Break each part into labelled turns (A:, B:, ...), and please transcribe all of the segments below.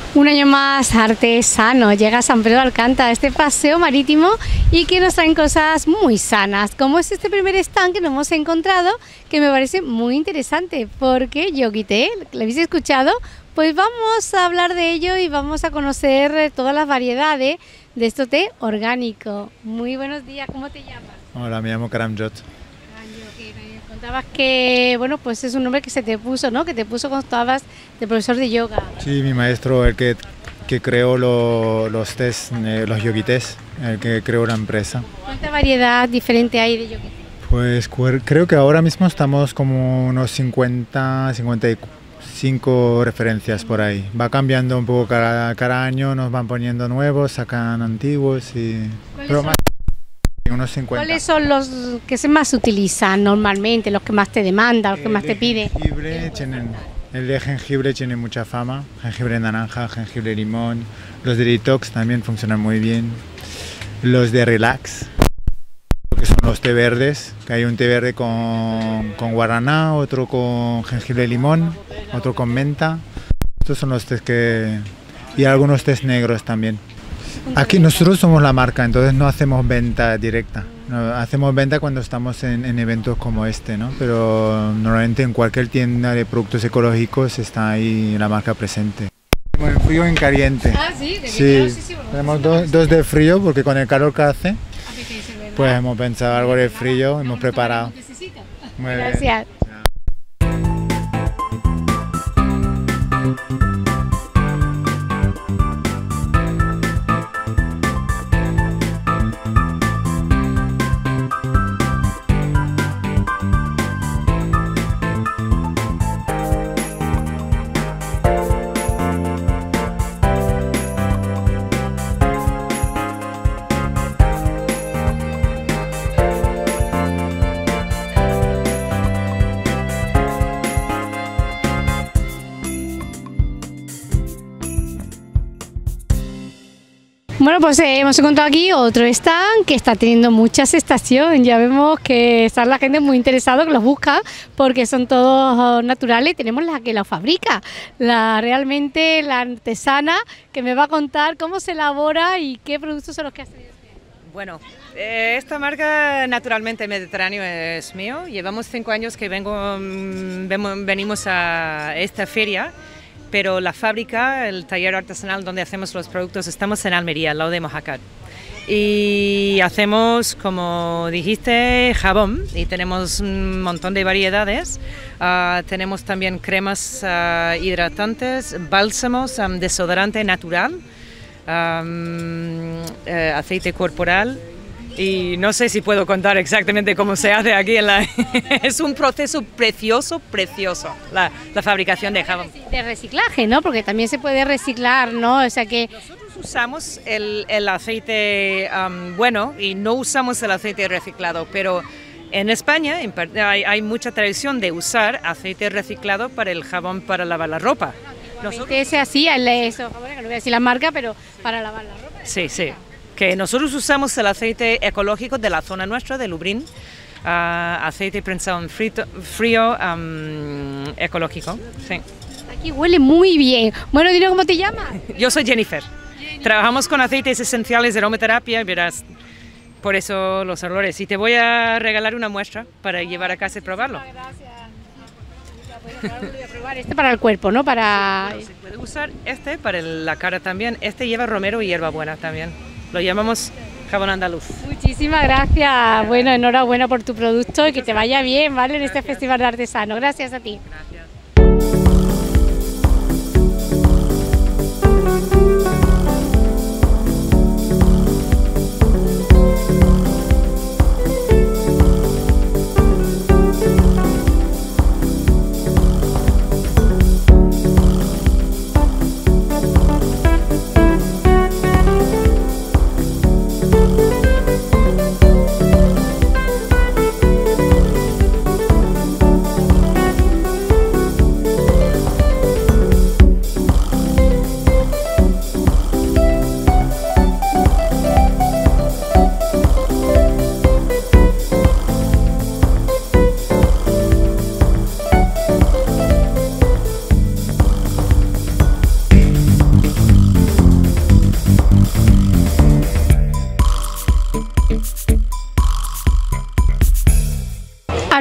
A: Un año más artesano, llega a San Pedro de Alcántara, este paseo marítimo y que nos traen cosas muy sanas, como es este primer stand que nos hemos encontrado, que me parece muy interesante, porque Yoguité, ¿lo habéis escuchado? Pues vamos a hablar de ello y vamos a conocer todas las variedades de este té orgánico. Muy buenos días, ¿cómo te llamas?
B: Hola, me llamo Karamjot.
A: Me contabas que, bueno, pues es un nombre que se te puso, ¿no? Que te puso cuando estabas de profesor de yoga.
B: Sí, mi maestro, el que creó los tés, los yoguités, el que creó la empresa.
A: ¿Cuánta variedad diferente hay de yoguité?
B: Pues creo que ahora mismo estamos como unos 50, 55 referencias por ahí. Va cambiando un poco cada año, nos van poniendo nuevos, sacan antiguos y... Pero más, unos 50.
A: ¿Cuáles son los que se más utilizan normalmente, los que más te demandan, los que más te piden?
B: El de jengibre tiene mucha fama, jengibre naranja, jengibre limón. Los de detox también funcionan muy bien. Los de relax, que son los té verdes, que hay un té verde con guaraná, otro con jengibre limón, otro con menta. Estos son los tés que... y algunos tés negros también. Aquí nosotros somos la marca, entonces no hacemos venta directa. No, hacemos venta cuando estamos en eventos como este, ¿no? Pero normalmente en cualquier tienda de productos ecológicos está ahí la marca presente. En frío y en caliente.
A: Ah, sí,
B: sí. Tenemos dos de frío porque con el calor que hace, pues hemos pensado algo de frío, hemos preparado. Muy bien.
A: Gracias. Bueno, pues hemos encontrado aquí otro stand que está teniendo mucha aceptación. Ya vemos que está la gente muy interesada, que los busca porque son todos naturales. Tenemos la que los fabrica, realmente la artesana, que me va a contar cómo se elabora y qué productos son los que hace.
C: Bueno, esta marca Naturalmente Mediterráneo es mío. Llevamos 5 años que venimos a esta feria. Pero la fábrica, el taller artesanal donde hacemos los productos, estamos en Almería, al lado de Mojácar. Y hacemos, como dijiste, jabón y tenemos un montón de variedades. Tenemos también cremas hidratantes, bálsamos, desodorante natural, aceite corporal. Y no sé si puedo contar exactamente cómo se hace aquí. Es un proceso precioso, la fabricación de jabón.
A: De reciclaje, ¿no? Porque también se puede reciclar, ¿no? O sea que...
C: Nosotros usamos el aceite bueno y no usamos el aceite reciclado, pero en España hay mucha tradición de usar aceite reciclado para el jabón para lavar la ropa.
A: Ese así, no voy a decir la marca, pero para lavar la ropa.
C: Sí, sí. Que nosotros usamos el aceite ecológico de la zona nuestra, de Lublin, aceite prensado en frío ecológico. Sí.
A: Aquí huele muy bien. Bueno, dime cómo te llamas.
C: Yo soy Jennifer. Trabajamos con aceites esenciales de aromaterapia, verás, por eso los olores. Y te voy a regalar una muestra para llevar a casa y probarlo.
A: Gracias. Voy a probar este para el cuerpo, ¿no?
C: Se puede usar este para la cara también. Este lleva romero y hierbabuena también. Lo llamamos jabón andaluz.
A: Muchísimas gracias. Bueno, enhorabuena por tu producto y que te vaya bien, ¿vale? En este Festival de Artesanos. Gracias a ti.
C: Gracias.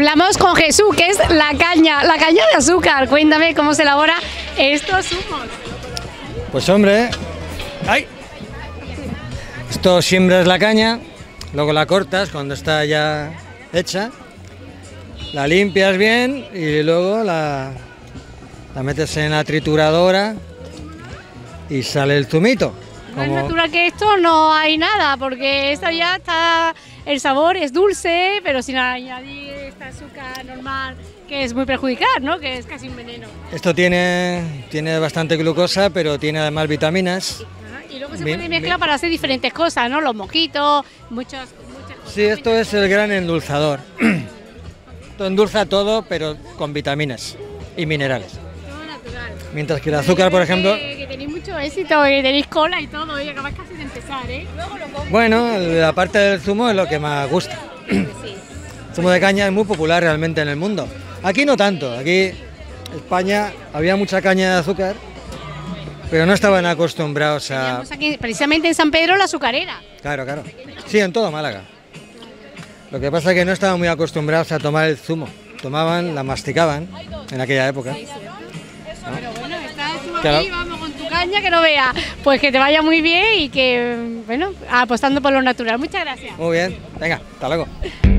A: Hablamos con Jesús, que es la caña de azúcar. Cuéntame cómo se elabora estos zumos.
D: Pues hombre, ¡ay! Esto siembras la caña, luego la cortas cuando está ya hecha, la limpias bien y luego la metes en la trituradora y sale el zumito.
A: No es natural que esto no hay nada, porque esto ya está, el sabor es dulce, pero sin añadir este azúcar normal, que es muy perjudicial, ¿no? Que es casi un veneno.
D: Esto tiene bastante glucosa, pero tiene además vitaminas.
A: Y luego se puede mezclar para hacer diferentes cosas, ¿no? Los mojitos, muchas cosas.
D: Sí, esto es el gran endulzador. Esto endulza todo, pero con vitaminas y minerales.
A: Todo natural.
D: Mientras que el azúcar, por ejemplo...
A: Que tenéis mucho éxito, que tenéis cola y todo, y acabáis casi de empezar, ¿eh?
D: Bueno, la parte del zumo es lo que más gusta. El zumo de caña es muy popular realmente en el mundo. Aquí no tanto, aquí en España había mucha caña de azúcar, pero no estaban acostumbrados a...
A: Teníamos aquí, precisamente en San Pedro, la azucarera.
D: Claro, claro. Sí, en todo Málaga. Lo que pasa es que no estaban muy acostumbrados a tomar el zumo. Tomaban, la masticaban en aquella época.
A: Pero bueno, estás tú
D: Claro.
A: aquí, vamos con tu caña, que no veas. Pues que te vaya muy bien y que, bueno, apostando por lo natural. Muchas gracias.
D: Muy bien, venga, hasta luego.